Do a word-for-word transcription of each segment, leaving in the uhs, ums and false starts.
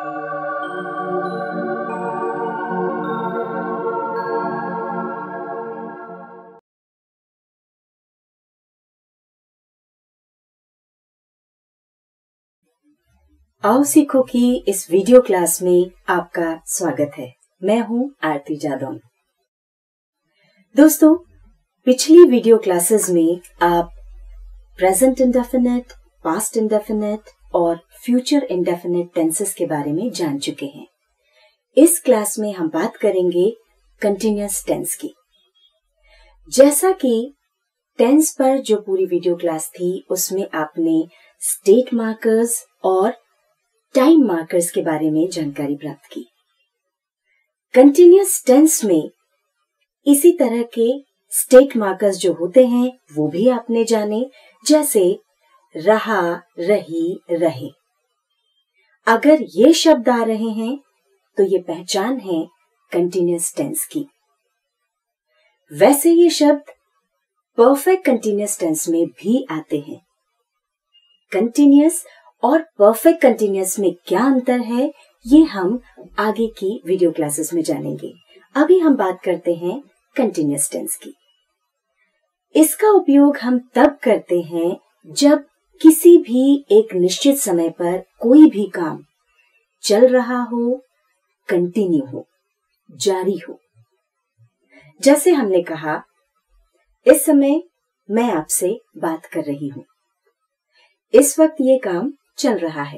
आओ सीखो की इस वीडियो क्लास में आपका स्वागत है। मैं हूं आरती जादौन। दोस्तों, पिछली वीडियो क्लासेस में आप प्रेजेंट इंडेफिनिट, पास्ट इंडेफिनिट और फ्यूचर इंडेफिनिट टेंसेस के बारे में जान चुके हैं। इस क्लास में हम बात करेंगे कंटिन्यूअस टेंस की। जैसा कि टेंस पर जो पूरी वीडियो क्लास थी उसमें आपने स्टेट मार्कर्स और टाइम मार्कर्स के बारे में जानकारी प्राप्त की। कंटिन्यूअस टेंस में इसी तरह के स्टेट मार्कर्स जो होते हैं वो भी आपने जाने, जैसे रहा, रही, रहे। अगर ये शब्द आ रहे हैं तो ये पहचान है कंटिन्यूअस टेंस की। वैसे ये शब्द परफेक्ट कंटिन्यूअस टेंस में भी आते हैं। कंटिन्यूअस और परफेक्ट कंटिन्यूअस में क्या अंतर है ये हम आगे की वीडियो क्लासेस में जानेंगे। अभी हम बात करते हैं कंटिन्यूअस टेंस की। इसका उपयोग हम तब करते हैं जब किसी भी एक निश्चित समय पर कोई भी काम चल रहा हो, कंटिन्यू हो, जारी हो। जैसे हमने कहा, इस समय मैं आपसे बात कर रही हूं। इस वक्त ये काम चल रहा है।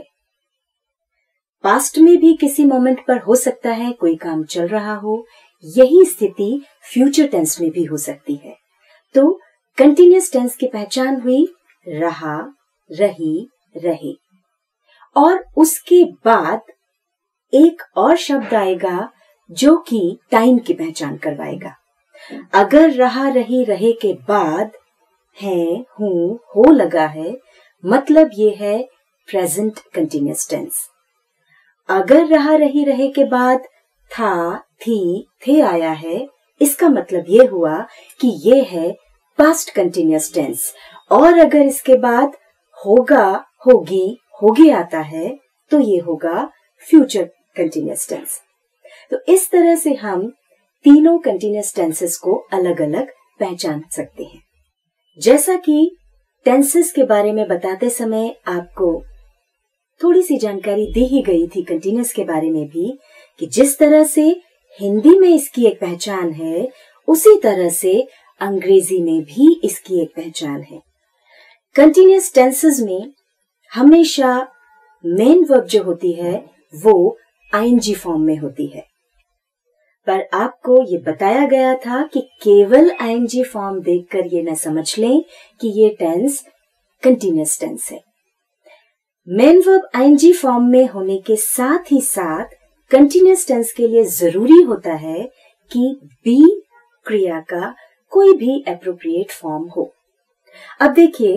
पास्ट में भी किसी मोमेंट पर हो सकता है कोई काम चल रहा हो। यही स्थिति फ्यूचर टेंस में भी हो सकती है। तो कंटिन्यूअस टेंस की पहचान हुई रहा, रही, रहे। और उसके बाद एक और शब्द आएगा जो कि टाइम की पहचान करवाएगा। अगर रहा, रही, रहे के बाद है, हूं, हो लगा है, मतलब ये है प्रेजेंट कंटिन्यूअस टेंस। अगर रहा, रही, रहे के बाद था, थी, थे आया है, इसका मतलब ये हुआ कि ये है पास्ट कंटिन्यूअस टेंस। और अगर इसके बाद होगा, होगी, होगे आता है तो ये होगा फ्यूचर कंटिन्यूअस टेंस। तो इस तरह से हम तीनों कंटिन्यूअस टेंसेस को अलग अलग पहचान सकते हैं। जैसा कि टेंसेस के बारे में बताते समय आपको थोड़ी सी जानकारी दी ही गई थी कंटिन्यूअस के बारे में भी, कि जिस तरह से हिंदी में इसकी एक पहचान है उसी तरह से अंग्रेजी में भी इसकी एक पहचान है। कंटिन्यूअस टेंसेस में हमेशा मेन वर्ब जो होती है वो आईएनजी फॉर्म में होती है। पर आपको ये बताया गया था कि केवल आईएनजी फॉर्म देखकर ये न समझ लें कि ये टेंस कंटिन्यूअस टेंस है। मेन वर्ब आईएनजी फॉर्म में होने के साथ ही साथ कंटिन्यूअस टेंस के लिए जरूरी होता है कि बी क्रिया का कोई भी एप्रोप्रिएट फॉर्म हो। अब देखिए,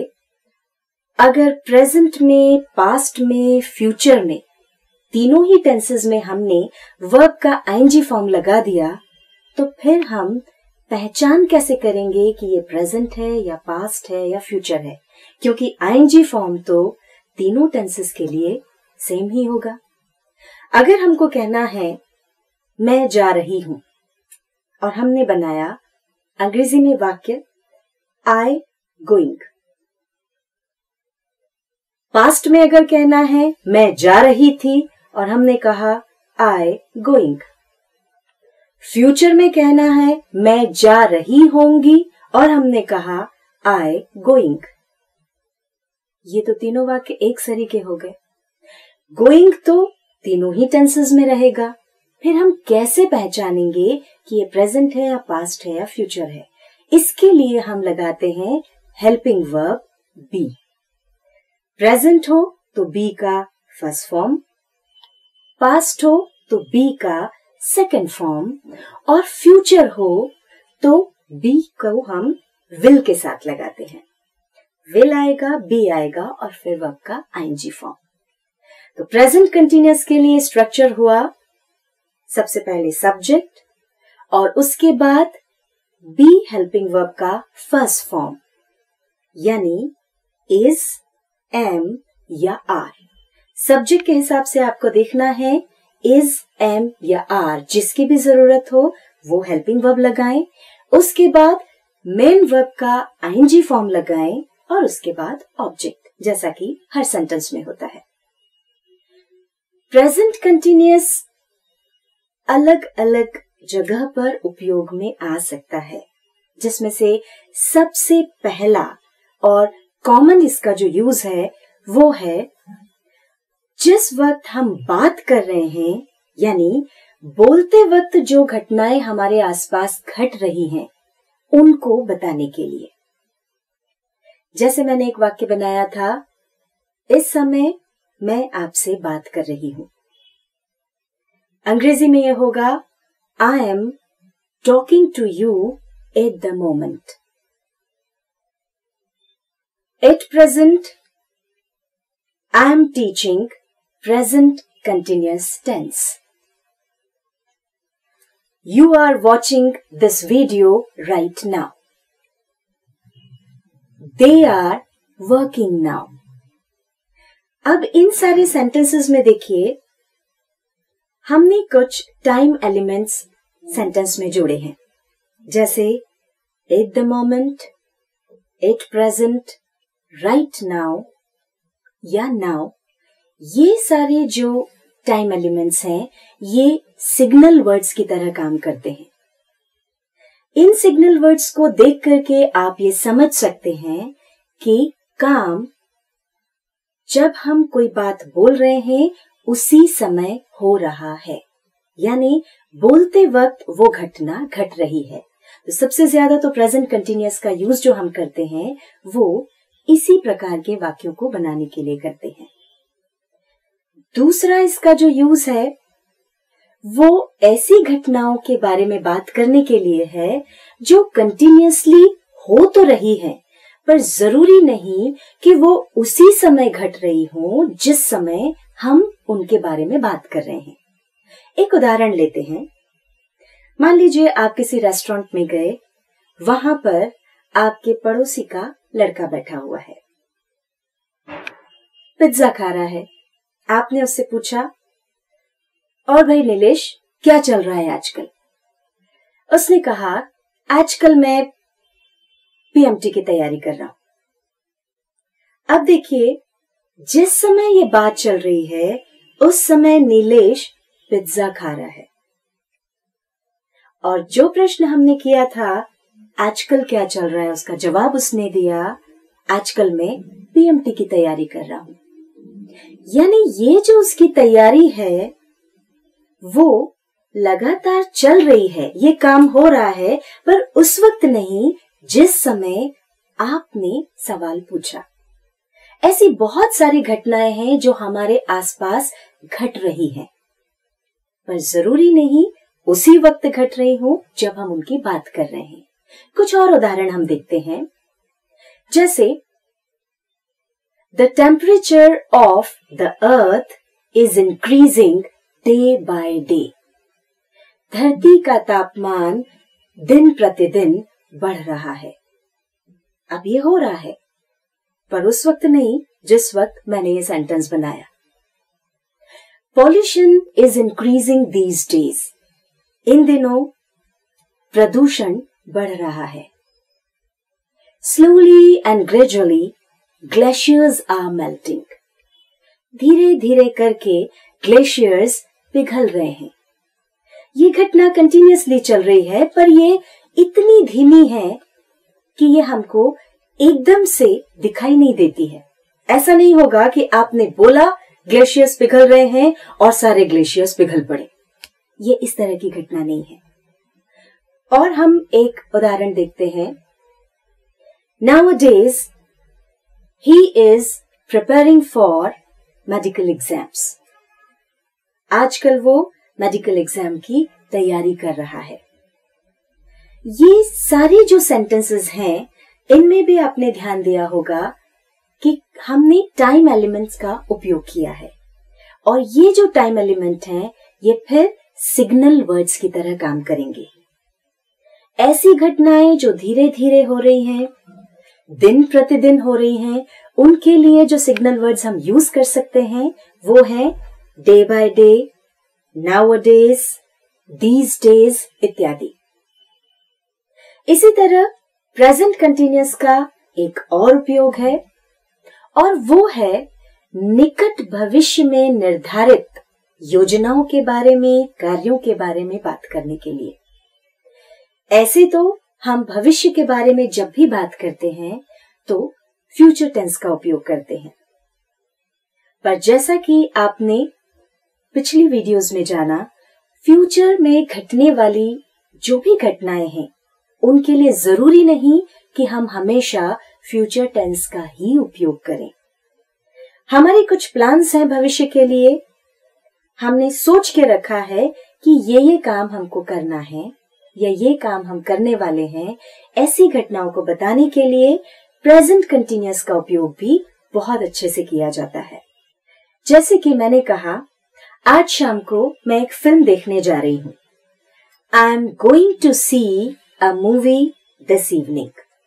अगर प्रेजेंट में, पास्ट में, फ्यूचर में, तीनों ही टेंसेस में हमने वर्ब का आईएनजी फॉर्म लगा दिया तो फिर हम पहचान कैसे करेंगे कि ये प्रेजेंट है या पास्ट है या फ्यूचर है, क्योंकि आईएनजी फॉर्म तो तीनों टेंसेस के लिए सेम ही होगा। अगर हमको कहना है मैं जा रही हूं और हमने बनाया अंग्रेजी में वाक्य आई गोइंग। पास्ट में अगर कहना है मैं जा रही थी और हमने कहा आई गोइंग। फ्यूचर में कहना है मैं जा रही होंगी और हमने कहा आई गोइंग। ये तो तीनों वाक्य एक सरी के हो गए। गोइंग तो तीनों ही टेंसेस में रहेगा। फिर हम कैसे पहचानेंगे कि ये प्रेजेंट है या पास्ट है या फ्यूचर है? इसके लिए हम लगाते हैं हेल्पिंग वर्ब बी। प्रेजेंट हो तो बी का फर्स्ट फॉर्म, पास्ट हो तो बी का सेकंड फॉर्म और फ्यूचर हो तो बी को हम विल के साथ लगाते हैं। विल आएगा, बी आएगा और फिर वर्ब का आईएनजी फॉर्म। तो प्रेजेंट कंटिन्यूअस के लिए स्ट्रक्चर हुआ सबसे पहले सब्जेक्ट और उसके बाद बी हेल्पिंग वर्ब का फर्स्ट फॉर्म, यानी इज, एम या आर। सब्जेक्ट के हिसाब से आपको देखना है इज, एम या आर, जिसकी भी जरूरत हो वो हेल्पिंग वर्ब लगाएं। उसके बाद मेन वर्ब का आईएनजी फॉर्म लगाएं और उसके बाद ऑब्जेक्ट, जैसा कि हर सेंटेंस में होता है। प्रेजेंट कंटिन्यूअस अलग अलग जगह पर उपयोग में आ सकता है, जिसमें से सबसे पहला और कॉमन इसका जो यूज है वो है जिस वक्त हम बात कर रहे हैं, यानी बोलते वक्त जो घटनाएं हमारे आसपास घट रही हैं उनको बताने के लिए। जैसे मैंने एक वाक्य बनाया था, इस समय मैं आपसे बात कर रही हूं। अंग्रेजी में यह होगा I am talking to you at the moment. At present I am teaching present continuous tense. You are watching this video right now. They are working now. अब इन सारे सेंटेंसेस में देखिए, हमने कुछ टाइम एलिमेंट्स सेंटेंस में जोड़े हैं, जैसे at the moment, at present, right now या नाउ। ये सारे जो टाइम एलिमेंट्स हैं ये सिग्नल वर्ड्स की तरह काम करते हैं। इन सिग्नल वर्ड्स को देख करके आप ये समझ सकते हैं कि काम जब हम कोई बात बोल रहे हैं उसी समय हो रहा है, यानी बोलते वक्त वो घटना घट रही है। तो सबसे ज्यादा तो प्रेजेंट कंटिन्यूअस का यूज जो हम करते हैं वो इसी प्रकार के वाक्यों को बनाने के लिए करते हैं। दूसरा इसका जो यूज है वो ऐसी घटनाओं के बारे में बात करने के लिए है जो कंटिन्यूअसली हो तो रही है, पर जरूरी नहीं कि वो उसी समय घट रही हो जिस समय हम उनके बारे में बात कर रहे हैं। एक उदाहरण लेते हैं। मान लीजिए आप किसी रेस्टोरेंट में गए, वहां पर आपके पड़ोसी का लड़का बैठा हुआ है, पिज्जा खा रहा है। आपने उससे पूछा, और भाई नीलेश क्या चल रहा है आजकल? उसने कहा, आजकल मैं पीएमटी की तैयारी कर रहा हूं। अब देखिए, जिस समय ये बात चल रही है उस समय नीलेश पिज्जा खा रहा है, और जो प्रश्न हमने किया था आजकल क्या चल रहा है, उसका जवाब उसने दिया, आजकल मैं पीएमटी की तैयारी कर रहा हूं। यानी ये जो उसकी तैयारी है वो लगातार चल रही है, ये काम हो रहा है, पर उस वक्त नहीं जिस समय आपने सवाल पूछा। ऐसी बहुत सारी घटनाएं हैं जो हमारे आसपास घट रही हैं, पर जरूरी नहीं उसी वक्त घट रही हो जब हम उनकी बात कर रहे हैं। कुछ और उदाहरण हम देखते हैं, जैसे The temperature of the earth is increasing day by day. धरती का तापमान दिन प्रतिदिन बढ़ रहा है। अब ये हो रहा है, पर उस वक्त नहीं जिस वक्त मैंने ये सेंटेंस बनाया। Pollution is increasing these days. इन दिनों प्रदूषण बढ़ रहा है। Slowly and gradually glaciers are melting. धीरे धीरे करके ग्लेशियर्स पिघल रहे हैं। ये घटना कंटिन्यूअसली चल रही है, पर ये इतनी धीमी है कि ये हमको एकदम से दिखाई नहीं देती है। ऐसा नहीं होगा कि आपने बोला ग्लेशियर्स पिघल रहे हैं और सारे ग्लेशियर्स पिघल पड़े। ये इस तरह की घटना नहीं है। और हम एक उदाहरण देखते हैं। Nowadays he is preparing for medical exams. आजकल वो मेडिकल एग्जाम की तैयारी कर रहा है। ये सारी जो सेंटेंसेस हैं इनमें भी आपने ध्यान दिया होगा कि हमने टाइम एलिमेंट्स का उपयोग किया है, और ये जो टाइम एलिमेंट हैं ये फिर सिग्नल वर्ड्स की तरह काम करेंगे। ऐसी घटनाएं जो धीरे धीरे हो रही हैं, दिन प्रतिदिन हो रही हैं, उनके लिए जो सिग्नल वर्ड्स हम यूज कर सकते हैं वो हैं day by day, nowadays, these days इत्यादि। इसी तरह प्रेजेंट कंटिन्यूअस का एक और उपयोग है और वो है निकट भविष्य में निर्धारित योजनाओं के बारे में, कार्यों के बारे में बात करने के लिए। ऐसे तो हम भविष्य के बारे में जब भी बात करते हैं तो फ्यूचर टेंस का उपयोग करते हैं, पर जैसा कि आपने पिछली वीडियोस में जाना, फ्यूचर में घटने वाली जो भी घटनाएं हैं उनके लिए जरूरी नहीं कि हम हमेशा फ्यूचर टेंस का ही उपयोग करें। हमारे कुछ प्लान्स हैं भविष्य के लिए, हमने सोच के रखा है कि ये ये काम हमको करना है या ये काम हम करने वाले हैं। ऐसी घटनाओं को बताने के लिए प्रेजेंट कंटिन्यूअस का उपयोग भी बहुत अच्छे से किया जाता है। जैसे कि मैंने कहा, आज शाम को मैं एक फिल्म देखने जा रही हूं। I am going to see a movie this evening.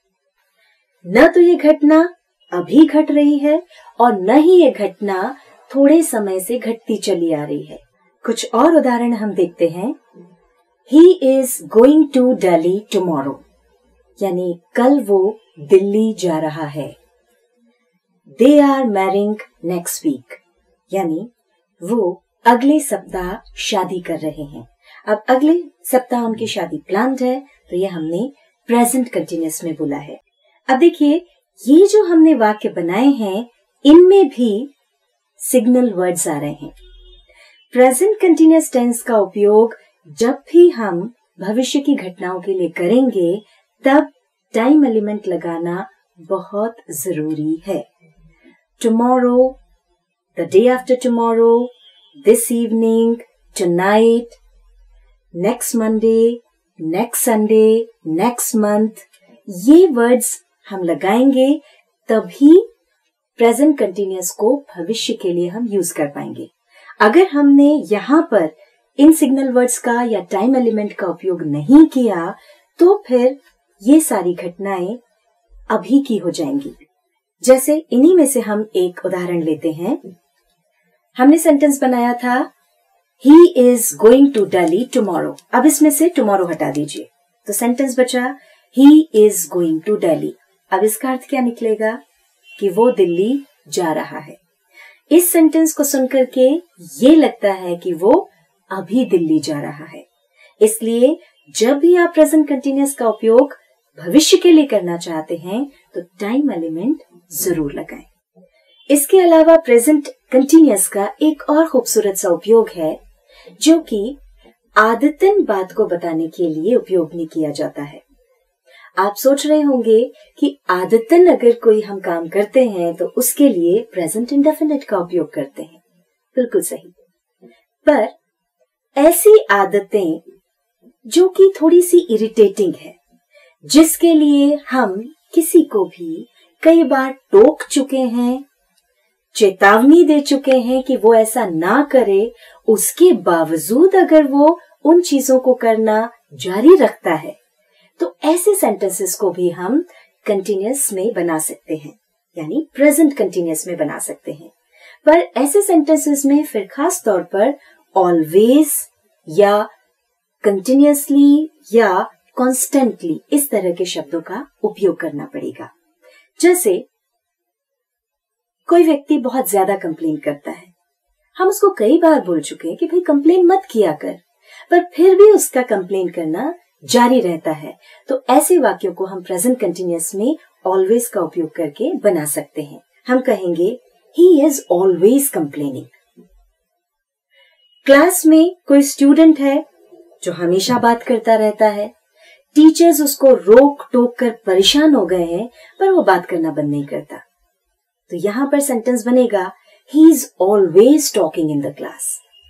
न तो ये घटना अभी घट रही है और न ही ये घटना थोड़े समय से घटती चली आ रही है। कुछ और उदाहरण हम देखते हैं। He is going to Delhi tomorrow, यानी कल वो दिल्ली जा रहा है। They are marrying next week, यानी वो अगले सप्ताह शादी कर रहे हैं। अब अगले सप्ताह उनकी शादी प्लान्ड है, तो ये हमने प्रेजेंट कंटिन्यूअस में बोला है। अब देखिए, ये जो हमने वाक्य बनाए हैं इनमें भी सिग्नल वर्ड्स आ रहे हैं। प्रेजेंट कंटिन्यूअस टेंस का उपयोग जब भी हम भविष्य की घटनाओं के लिए करेंगे तब टाइम एलिमेंट लगाना बहुत जरूरी है। Tomorrow, the day after tomorrow, this evening, tonight, next Monday, next Sunday, next month, ये वर्ड्स हम लगाएंगे तभी प्रेजेंट कंटिन्यूअस को भविष्य के लिए हम यूज कर पाएंगे। अगर हमने यहां पर इन सिग्नल वर्ड्स का या टाइम एलिमेंट का उपयोग नहीं किया तो फिर ये सारी घटनाएं अभी की हो जाएंगी। जैसे इन्हीं में से हम एक उदाहरण लेते हैं। हमने सेंटेंस बनाया था he is going to Delhi tomorrow. अब इसमें से टुमारो हटा दीजिए, तो सेंटेंस बचा he is going to Delhi. अब इसका अर्थ क्या निकलेगा कि वो दिल्ली जा रहा है। इस सेंटेंस को सुनकर के ये लगता है कि वो अभी दिल्ली जा रहा है। इसलिए जब भी आप प्रेजेंट कंटिन्यूअस का उपयोग भविष्य के लिए करना चाहते हैं तो टाइम एलिमेंट जरूर लगाएं। इसके अलावा प्रेजेंट कंटिन्यूअस का एक और खूबसूरत सा उपयोग है जो कि आदतन बात को बताने के लिए उपयोग में किया जाता है। आप सोच रहे होंगे कि आदतन अगर कोई हम काम करते हैं तो उसके लिए प्रेजेंट इंडेफिनिट का उपयोग करते हैं। बिल्कुल सही। पर ऐसी आदतें जो कि थोड़ी सी इरिटेटिंग है, जिसके लिए हम किसी को भी कई बार टोक चुके हैं, चेतावनी दे चुके हैं कि वो ऐसा ना करे, उसके बावजूद अगर वो उन चीजों को करना जारी रखता है तो ऐसे सेंटेंसेस को भी हम कंटिन्यूअस में बना सकते हैं, यानी प्रेजेंट कंटिन्यूअस में बना सकते हैं। पर ऐसे सेंटेंसेस में फिर खास तौर पर ऑलवेज या कंटिन्यूअसली या कॉन्स्टेंटली इस तरह के शब्दों का उपयोग करना पड़ेगा। जैसे कोई व्यक्ति बहुत ज्यादा कंप्लेन करता है, हम उसको कई बार बोल चुके हैं कि भाई कंप्लेन मत किया कर, पर फिर भी उसका कंप्लेन करना जारी रहता है, तो ऐसे वाक्यों को हम प्रेजेंट कंटिन्यूअस में ऑलवेज का उपयोग करके बना सकते हैं। हम कहेंगे he is always complaining. Class में कोई स्टूडेंट है जो हमेशा बात करता रहता है, टीचर्स उसको रोक टोक कर परेशान हो गए हैं पर वो बात करना बंद नहीं करता, तो यहां पर सेंटेंस बनेगा he is always talking in the class.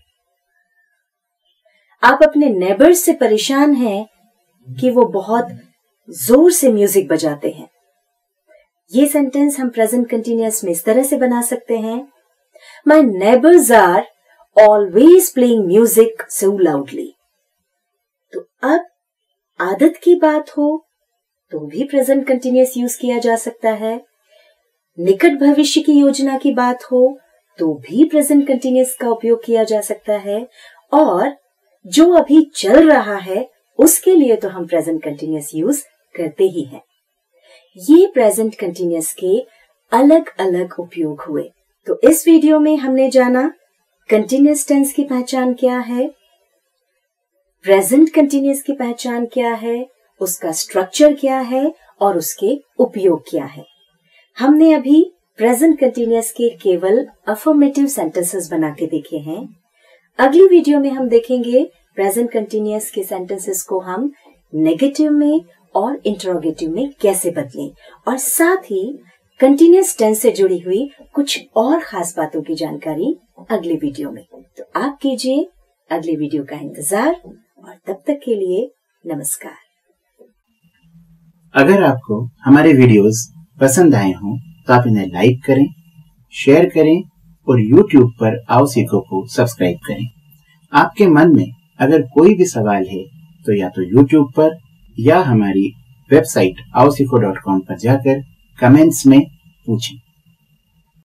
आप अपने नेबर्स से परेशान हैं कि वो बहुत जोर से म्यूजिक बजाते हैं। ये सेंटेंस हम प्रेजेंट कंटिन्यूअस में इस तरह से बना सकते हैं, my neighbours are always playing music so loudly. तो अब आदत की बात हो तो भी प्रेजेंट कंटिन्यूअस यूज किया जा सकता है। निकट भविष्य की योजना की बात हो तो भी प्रेजेंट कंटिन्यूअस का उपयोग किया जा सकता है, और जो अभी चल रहा है उसके लिए तो हम प्रेजेंट कंटिन्यूअस यूज करते ही हैं। ये प्रेजेंट कंटिन्यूअस के अलग अलग उपयोग हुए। तो इस वीडियो में हमने जाना कंटिन्यूअस टेंस की पहचान क्या है, प्रेजेंट कंटिन्यूअस की पहचान क्या है, उसका स्ट्रक्चर क्या है और उसके उपयोग क्या है। हमने अभी प्रेजेंट कंटिन्यूअस के केवल अफर्मेटिव सेंटेंसेस बना के देखे हैं। अगली वीडियो में हम देखेंगे प्रेजेंट कंटिन्यूअस के सेंटेंसेस को हम नेगेटिव में और इंटरोगेटिव में कैसे बदलें, और साथ ही कंटिन्यूअस टेंस से जुड़ी हुई कुछ और खास बातों की जानकारी अगली वीडियो में। तो आप कीजिए अगली वीडियो का इंतजार, और तब तक के लिए नमस्कार। अगर आपको हमारे वीडियोस पसंद आए हों तो आप इन्हें लाइक करें, शेयर करें और यूट्यूब पर आओ सीखो को सब्सक्राइब करें। आपके मन में अगर कोई भी सवाल है तो या तो यूट्यूब पर या हमारी वेबसाइट आओ सीखो डॉट कॉम पर जाकर कमेंट्स में पूछें।